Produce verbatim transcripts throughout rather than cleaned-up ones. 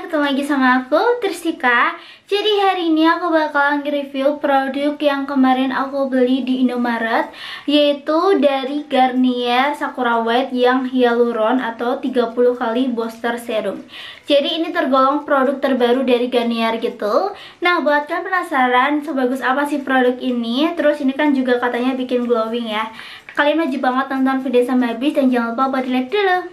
ketemu lagi sama aku, Tristika. Jadi hari ini aku bakalan nge-review produk yang kemarin aku beli di Indomaret, yaitu dari Garnier Sakura White yang Hyaluron atau tiga puluh kali booster serum. Jadi ini tergolong produk terbaru dari Garnier gitu. Nah, buat kalian penasaran sebagus apa sih produk ini, terus ini kan juga katanya bikin glowing ya. Kalian wajib banget tonton video sampai habis dan jangan lupa buat di like dulu.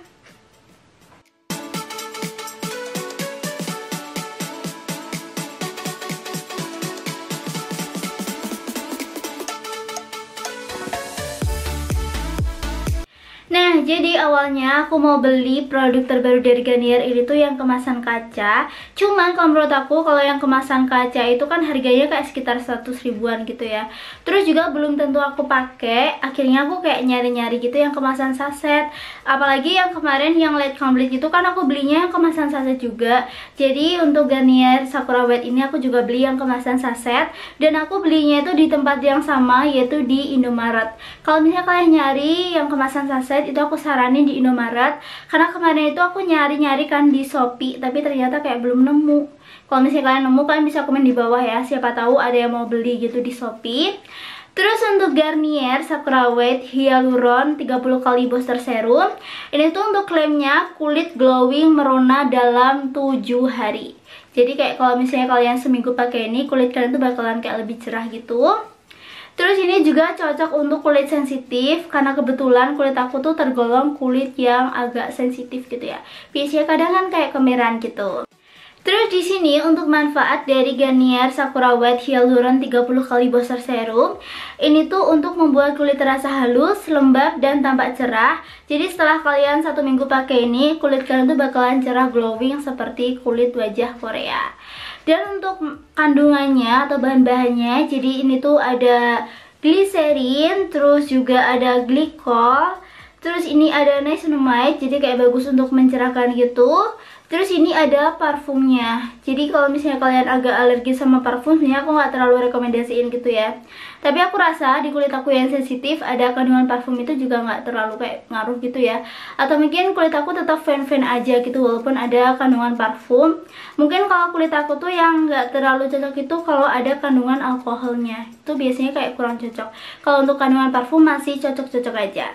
Nah, jadi awalnya aku mau beli produk terbaru dari Garnier ini tuh yang kemasan kaca. Cuman kalau menurut aku kalau yang kemasan kaca itu kan harganya kayak sekitar seratus ribuan gitu ya. Terus juga belum tentu aku pakai. Akhirnya aku kayak nyari-nyari gitu yang kemasan saset. Apalagi yang kemarin yang light complete itu kan aku belinya yang kemasan saset juga. Jadi untuk Garnier Sakura White ini aku juga beli yang kemasan saset. Dan aku belinya itu di tempat yang sama, yaitu di Indomaret. Kalau misalnya kalian nyari yang kemasan saset itu aku saranin di Indomaret, karena kemarin itu aku nyari-nyari kan di Shopee tapi ternyata kayak belum nemu. Kalau misalnya kalian nemu, kalian bisa komen di bawah ya, siapa tahu ada yang mau beli gitu di Shopee. Terus untuk Garnier Sakura White Hyaluron tiga puluh kali booster serum, ini tuh untuk klaimnya kulit glowing merona dalam tujuh hari. Jadi kayak kalau misalnya kalian seminggu pakai ini, kulit kalian tuh bakalan kayak lebih cerah gitu. Terus ini juga cocok untuk kulit sensitif, karena kebetulan kulit aku tuh tergolong kulit yang agak sensitif gitu ya. Biasanya kadang kan kayak kemerahan gitu. Terus di sini untuk manfaat dari Garnier Sakura White Hyaluron tiga puluh kali booster serum, ini tuh untuk membuat kulit terasa halus, lembab dan tampak cerah. Jadi setelah kalian satu minggu pakai ini, kulit kalian tuh bakalan cerah glowing seperti kulit wajah Korea. Dan untuk kandungannya atau bahan-bahannya, jadi ini tuh ada glycerin, terus juga ada glikol, terus ini ada niacinamide, jadi kayak bagus untuk mencerahkan gitu. Terus ini ada parfumnya. Jadi kalau misalnya kalian agak alergi sama parfum, sebenarnya aku nggak terlalu rekomendasiin gitu ya. Tapi aku rasa di kulit aku yang sensitif, ada kandungan parfum itu juga nggak terlalu kayak ngaruh gitu ya. Atau mungkin kulit aku tetap fan-fan aja gitu walaupun ada kandungan parfum. Mungkin kalau kulit aku tuh yang nggak terlalu cocok itu kalau ada kandungan alkoholnya. Itu biasanya kayak kurang cocok. Kalau untuk kandungan parfum masih cocok-cocok aja.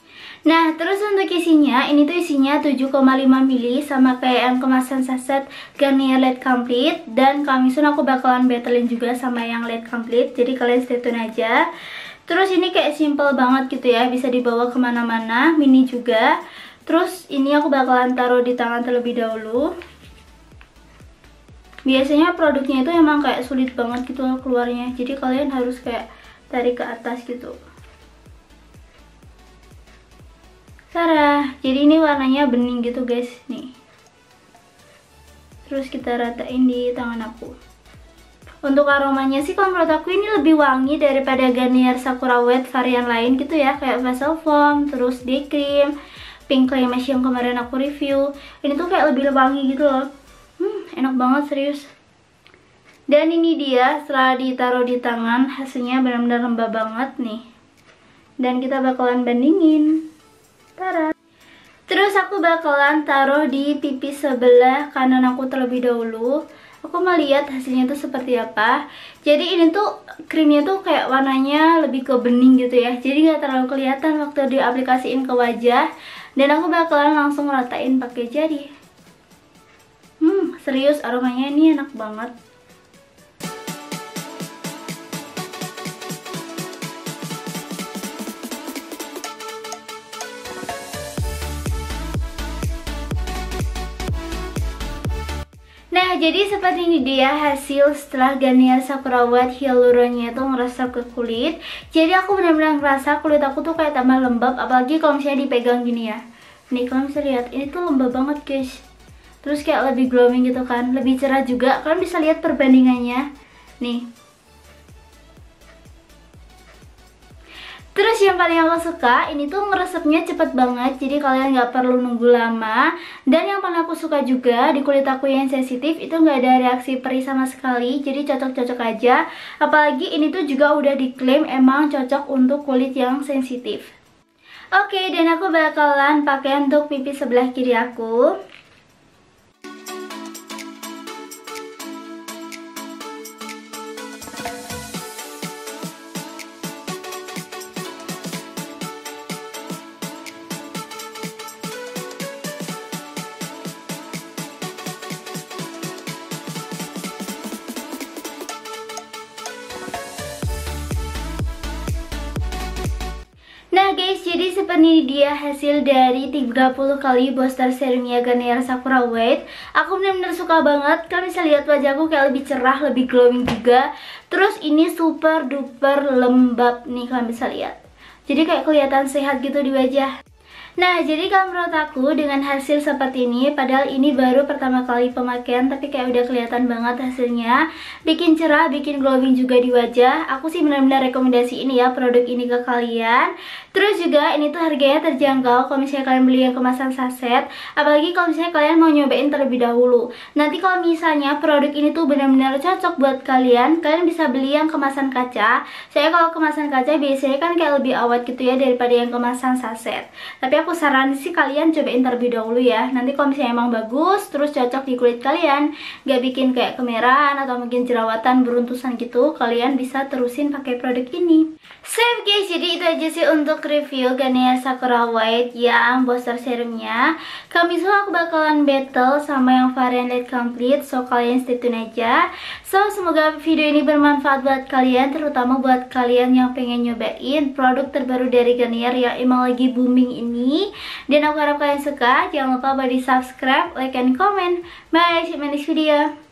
Nah, terus untuk isinya, ini tuh isinya tujuh koma lima mili sama kayak yang kemasan saset Garnier Light Complete. Dan kamisun aku bakalan battlein juga sama yang Light Complete, jadi kalian stay tune aja. Terus ini kayak simple banget gitu ya, bisa dibawa kemana-mana, mini juga. Terus ini aku bakalan taruh di tangan terlebih dahulu. Biasanya produknya itu emang kayak sulit banget gitu keluarnya, jadi kalian harus kayak tarik ke atas gitu. Tara, jadi ini warnanya bening gitu guys, nih. Terus kita ratain di tangan aku. Untuk aromanya sih kalau menurut aku ini lebih wangi daripada Garnier Sakura White varian lain gitu ya, kayak facial foam, terus day cream, pink clay mask yang kemarin aku review. Ini tuh kayak lebih wangi gitu loh. Hmm, enak banget serius. Dan ini dia setelah ditaruh di tangan, hasilnya benar-benar lembab banget nih. Dan kita bakalan bandingin. Tara. Terus aku bakalan taruh di pipi sebelah kanan aku terlebih dahulu. Aku mau lihat hasilnya tuh seperti apa. Jadi ini tuh krimnya tuh kayak warnanya lebih ke bening gitu ya. Jadi nggak terlalu kelihatan waktu diaplikasiin ke wajah. Dan aku bakalan langsung ratain pakai jari. Hmm, serius aromanya ini enak banget. Nah, jadi seperti ini dia hasil setelah Garnier Sakura White Hyaluronnya itu ngeresep ke kulit. Jadi aku benar-benar ngerasa kulit aku tuh kayak tambah lembab, apalagi kalau misalnya dipegang gini ya. Nih kalian bisa lihat, ini tuh lembab banget guys. Terus kayak lebih glowing gitu kan, lebih cerah juga. Kalian bisa lihat perbandingannya. Nih. Terus yang paling aku suka, ini tuh ngeresepnya cepet banget, jadi kalian nggak perlu nunggu lama. Dan yang paling aku suka juga, di kulit aku yang sensitif itu nggak ada reaksi perih sama sekali, jadi cocok-cocok aja. Apalagi ini tuh juga udah diklaim emang cocok untuk kulit yang sensitif. Oke, dan aku bakalan pakai untuk pipi sebelah kiri aku. Nah guys, jadi seperti dia hasil dari tiga puluh kali booster serumnya Garnier Sakura White. Aku benar-benar suka banget. Kalian bisa lihat wajahku kayak lebih cerah, lebih glowing juga. Terus ini super duper lembab nih, kalian bisa lihat. Jadi kayak kelihatan sehat gitu di wajah. Nah, jadi kalau menurut aku dengan hasil seperti ini, padahal ini baru pertama kali pemakaian, tapi kayak udah kelihatan banget hasilnya. Bikin cerah, bikin glowing juga di wajah. Aku sih benar-benar rekomendasi ini ya, produk ini ke kalian. Terus juga ini tuh harganya terjangkau kalau misalnya kalian beli yang kemasan saset. Apalagi kalau misalnya kalian mau nyobain terlebih dahulu. Nanti kalau misalnya produk ini tuh benar-benar cocok buat kalian, kalian bisa beli yang kemasan kaca. Saya kalau kemasan kaca biasanya kan kayak lebih awet gitu ya daripada yang kemasan saset. Tapi aku saranin sih kalian cobain terlebih dahulu ya. Nanti kalau misalnya emang bagus, terus cocok di kulit kalian, gak bikin kayak kemerahan atau mungkin jerawatan beruntusan gitu, kalian bisa terusin pakai produk ini. Sip guys, jadi itu aja sih untuk review Garnier Sakura White yang booster serumnya. Kami semua aku bakalan battle sama yang varian Light Complete, so kalian stay tune aja. So semoga video ini bermanfaat buat kalian, terutama buat kalian yang pengen nyobain produk terbaru dari Garnier yang emang lagi booming ini. Dan aku harap kalian suka. Jangan lupa buat di subscribe, like, and comment. Bye, see you in the next video.